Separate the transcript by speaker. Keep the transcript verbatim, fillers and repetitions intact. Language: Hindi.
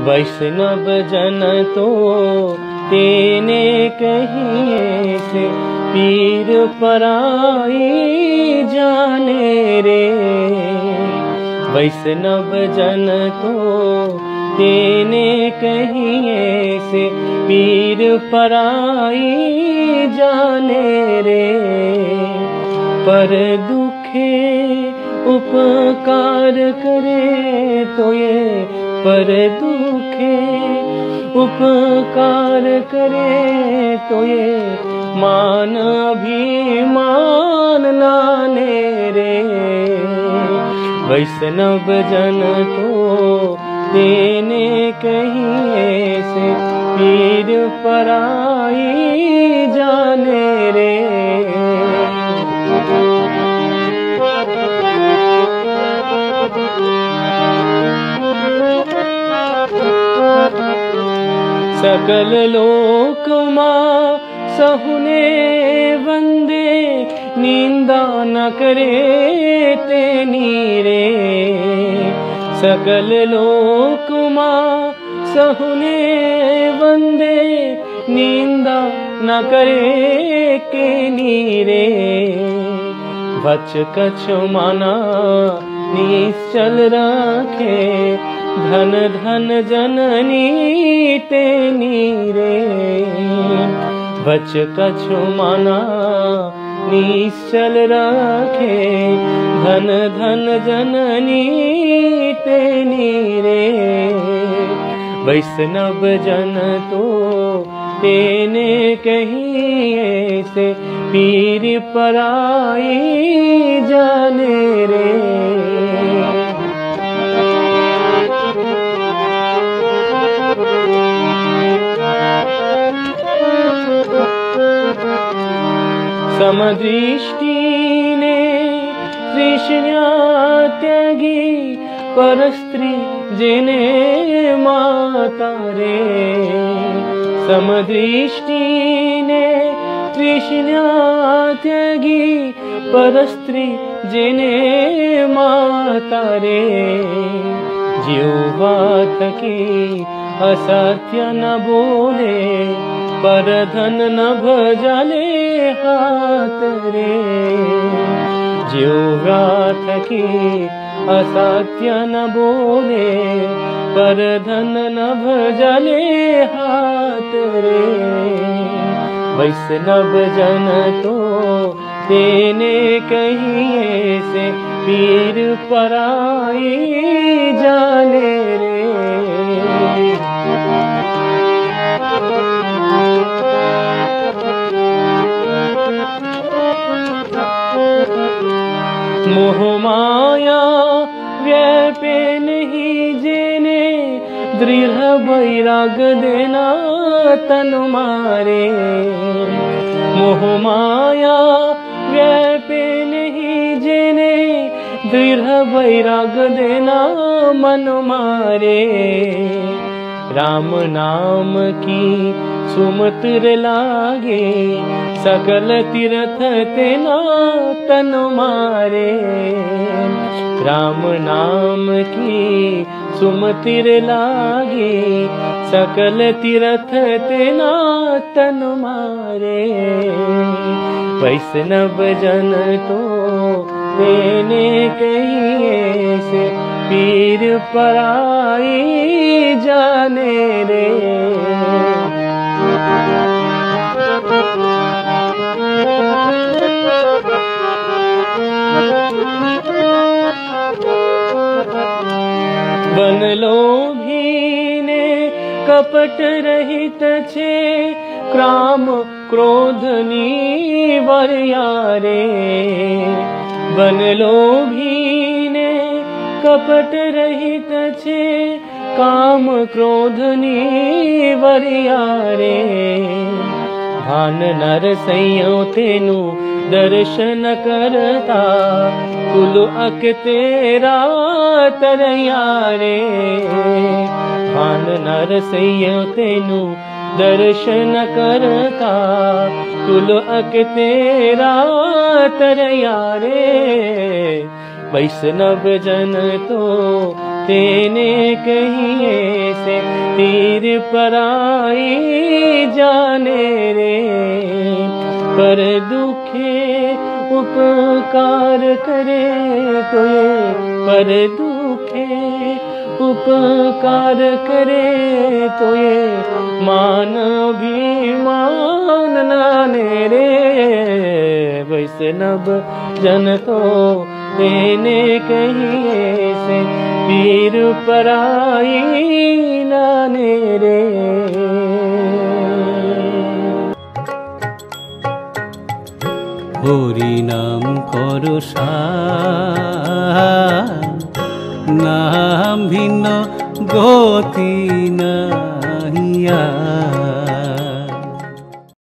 Speaker 1: वैष्णव जन तो तेने कहिए से पीर पराई जाने रे। वैष्णव जन तो तेने कहिए से पीर पराई जाने रे। पर दुखे उपकार करे तो ये पर दुखे उपकार करे तो ये मान अभिमान लाने रे। वैष्णव जन तो तेने कहिए से पीर पराई जाने रे। सकल लोक माँ सहुने वंदे निंदा न करे तेनी रे। सकल लोक माँ सहुने वंदे निंदा न करे केनी रे। वच कछ माना निश्चल रखे धन धन जननी तेनी रे। वच कछु माना निश्चल रखे धन धन जननी तेनी रे। वैष्णव जन तो तेने कहिए से पीर पराई जाने रे। समदृष्टि ने तृष्णा त्यागी पर स्त्री जिने माता रे। समदृष्टि ने तृष्णा त्यागी पर स्त्री जिने माता रे। जीवा थकी असत्य न बोले पर धन न भजले हाथ रे। जीवा थकी असत्य न बोले पर धन न भजले हाथ रे। वैष्णव जन तो तेने कहिए से पीर पराई जाने रे। मोह माया व्यापे नहीं जेने दृढ़ वैराग देना तन मारे। मोह माया व्यापे नहीं जेने दृढ़ वैराग देना मन मारे। राम नाम की सुमत्र लागे सकल तीर्थ तेना तन मारे। राम नाम की सुमतिर लागे सकल तीर्थ तेना तन मारे। वैष्णव जन तो तेने कहिए से पीर पराई जाने रे। बन लोभी ने कपट रहित छे क्राम क्रोध निवर्यारे। बन लोभी ने कपट रहित छे काम क्रोध निवर्यारे। भान नर संयो तेनु दर्शन करता कुल अक तेरा तरया रे। भान नर संयो तेनु दर्शन करता कुल अक तेरा तरया रे। वैष्णव जन तो तेने कहिए से तीर पराई जाने रे। पर दुखे उपकार करे तो ये, पर दुखे उपकार करे तो ये मान भी मानने रे। वैष्णव जन तो तेने कहिए से पीर पराई नाने रे।
Speaker 2: हरि नाम करो नाम भिन्न गति नाहिया।